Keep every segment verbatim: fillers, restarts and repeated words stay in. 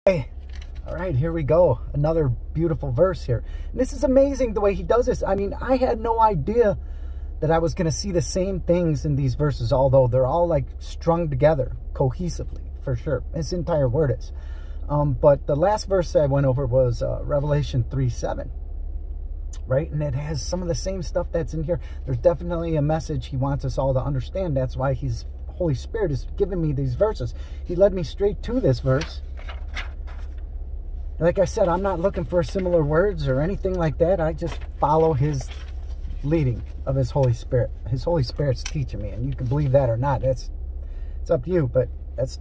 Hey, all right, here we go. Another beautiful verse here. And this is amazing the way he does this. I mean, I had no idea that I was going to see the same things in these verses, although they're all like strung together cohesively, for sure. This entire word is. Um, but the last verse I went over was uh, Revelation three seven, right? And it has some of the same stuff that's in here. There's definitely a message he wants us all to understand. That's why his Holy Spirit is giving me these verses. He led me straight to this verse. Like I said, I'm not looking for similar words or anything like that. I just follow his leading of his Holy Spirit. His Holy Spirit's teaching me, and you can believe that or not. That's it's up to you, but that's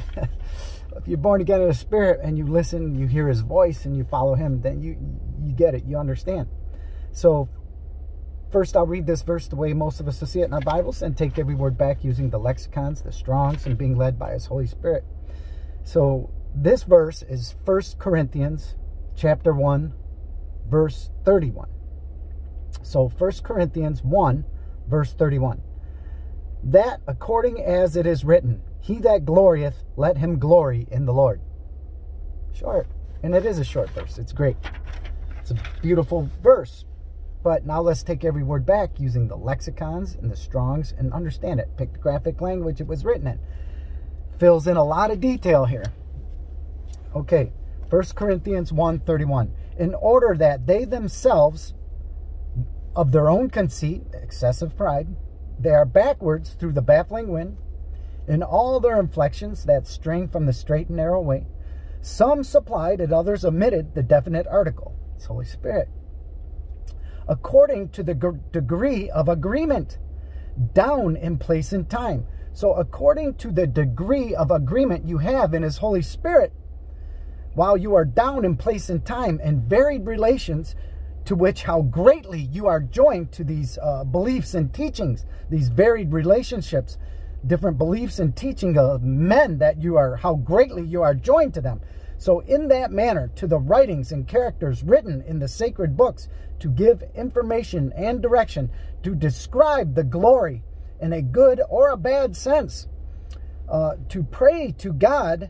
if you're born again in the Spirit and you listen, you hear his voice and you follow him, then you you get it, you understand. So first I'll read this verse the way most of us will see it in our Bibles and take every word back using the lexicons, the Strongs, and being led by his Holy Spirit. So this verse is First Corinthians chapter one, verse thirty-one. So First Corinthians one, verse thirty-one. That according as it is written, he that glorieth, let him glory in the Lord. Short. And it is a short verse. It's great. It's a beautiful verse. But now let's take every word back using the lexicons and the Strongs and understand it. Pictographic language it was written in. Fills in a lot of detail here. Okay, First Corinthians one thirty-one. In order that they themselves, of their own conceit, excessive pride, they are backwards through the baffling wind, in all their inflections that strain from the straight and narrow way. Some supplied and others omitted the definite article. It's Holy Spirit. According to the degree of agreement, down in place and time. So according to the degree of agreement you have in his Holy Spirit, while you are down in place and time and varied relations, to which how greatly you are joined to these uh, beliefs and teachings, these varied relationships, different beliefs and teaching of men that you are, how greatly you are joined to them. So in that manner, to the writings and characters written in the sacred books, to give information and direction, to describe the glory in a good or a bad sense, uh, to pray to God,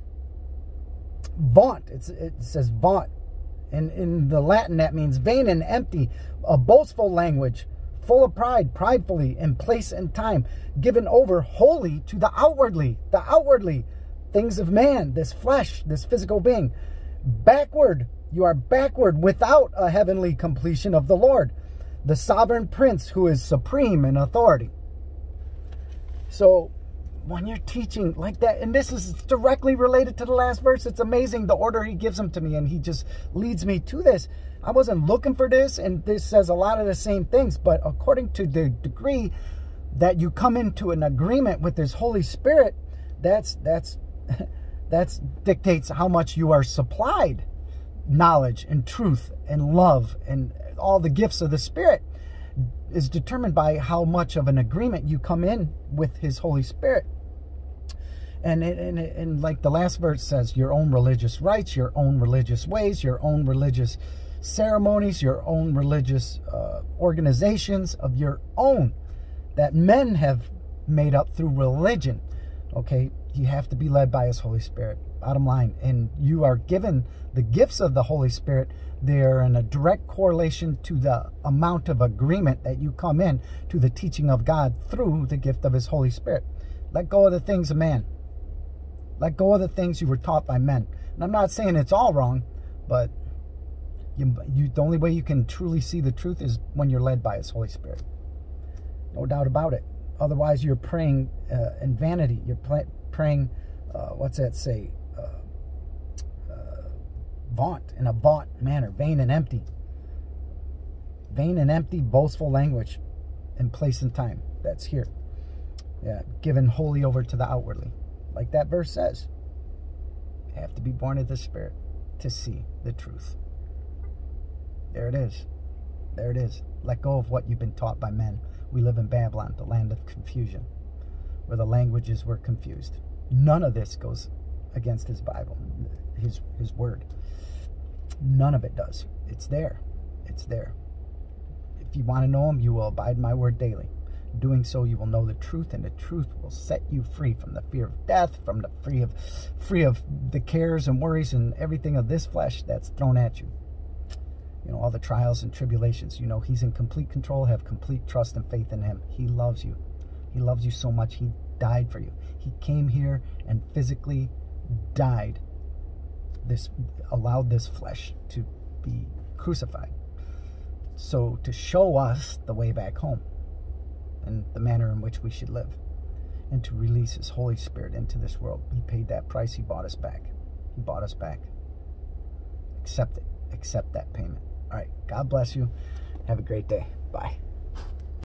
vaunt, it's, it says vaunt. And in the Latin, that means vain and empty, a boastful language, full of pride, pridefully, in place and time, given over wholly to the outwardly, the outwardly, things of man, this flesh, this physical being. Backward, you are backward without a heavenly completion of the Lord, the sovereign prince who is supreme in authority. So when you're teaching like that, and this is directly related to the last verse, it's amazing the order he gives them to me, and he just leads me to this. I wasn't looking for this, and this says a lot of the same things, but according to the degree that you come into an agreement with his Holy Spirit, that's that's that's dictates how much you are supplied knowledge and truth and love and all the gifts of the Spirit is determined by how much of an agreement you come in with his Holy Spirit. And, and, and like the last verse says, your own religious rites, your own religious ways, your own religious ceremonies, your own religious uh, organizations of your own that men have made up through religion. Okay, you have to be led by his Holy Spirit. Bottom line. And you are given the gifts of the Holy Spirit. They're in a direct correlation to the amount of agreement that you come in to the teaching of God through the gift of his Holy Spirit. Let go of the things of man. Let go of the things you were taught by men. And I'm not saying it's all wrong, but you, you, the only way you can truly see the truth is when you're led by his Holy Spirit. No doubt about it. Otherwise, you're praying uh, in vanity. You're praying, uh, what's that say? Uh, uh, vaunt, in a vaunt manner. Vain and empty. Vain and empty, boastful language in place and time. That's here. Yeah, given wholly over to the outwardly. Like that verse says. You have to be born of the Spirit to see the truth. There it is. There it is. Let go of what you've been taught by men. We live in Babylon, the land of confusion, where the languages were confused. None of this goes against his Bible, his, his word. None of it does. It's there. It's there. If you want to know him, you will abide my word daily. Doing so, you will know the truth, and the truth will set you free from the fear of death, from the free of, free of the cares and worries and everything of this flesh that's thrown at you. You know, all the trials and tribulations. You know, he's in complete control. Have complete trust and faith in him. He loves you. He loves you so much. He died for you. He came here and physically died. This allowed this flesh to be crucified. So to show us the way back home and the manner in which we should live, and to release his Holy Spirit into this world. He paid that price. He bought us back. He bought us back. Accept it. Accept that payment. All right. God bless you. Have a great day. Bye.